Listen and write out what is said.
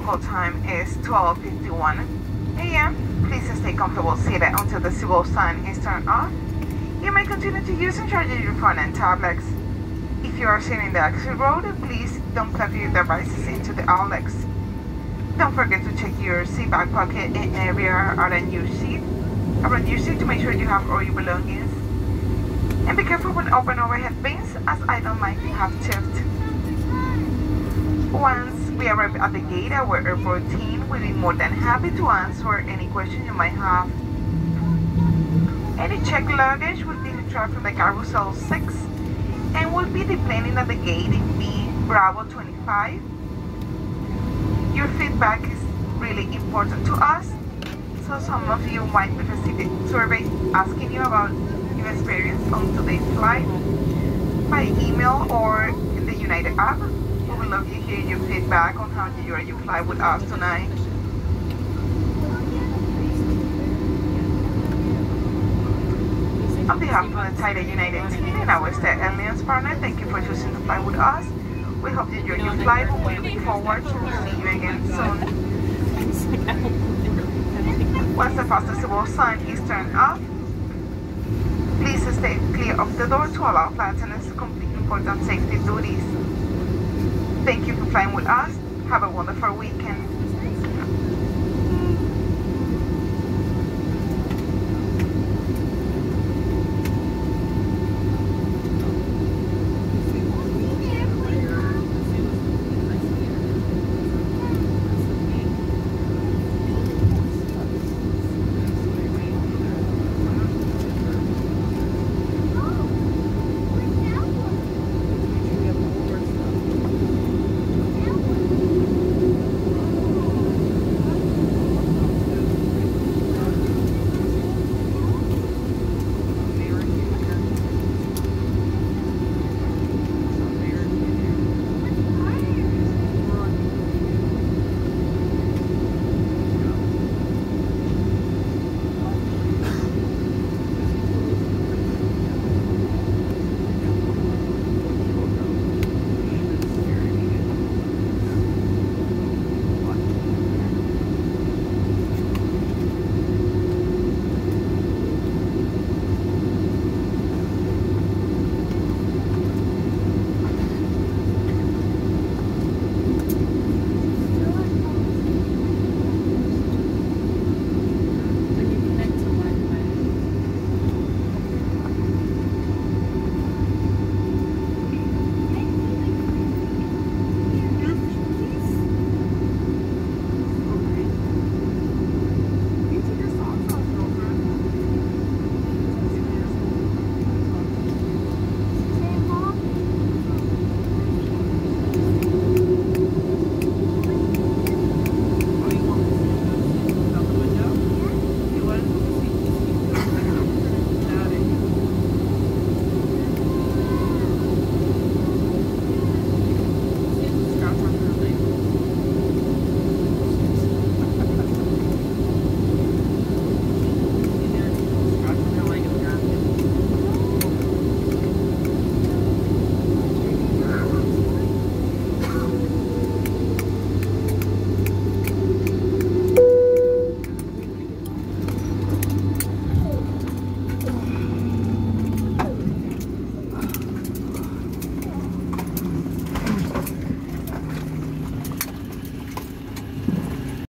local time is 12:51 a.m. Please stay comfortable seated until the civil sign is turned off. You may continue to use and charge your phone and tablets. If you are sitting in the exit road, please don't plug your devices into the outlets. Don't forget to check your seat back pocket and area around your seat to make sure you have all your belongings. And be careful when open overhead bins, as items might have tipped. Once we arrive at the gate, our airport team will be more than happy to answer any question you might have. Any checked luggage will be retrieved from the Carousel 6 and will be deplaning at the gate in B Bravo 25. Your feedback is really important to us, so some of you might receive a survey asking you about your experience on today's flight by email or in the United app. We would love to hear your feedback on how you fly with us tonight. On behalf of the entire United team and our Star Alliance partner, thank you for choosing to fly with us. We hope you enjoy your flight, and we look forward to seeing you again soon. Once the fasten sign is turned off, please stay clear of the door to allow flight attendants to complete important safety duties. Thank you for flying with us. Have a wonderful weekend.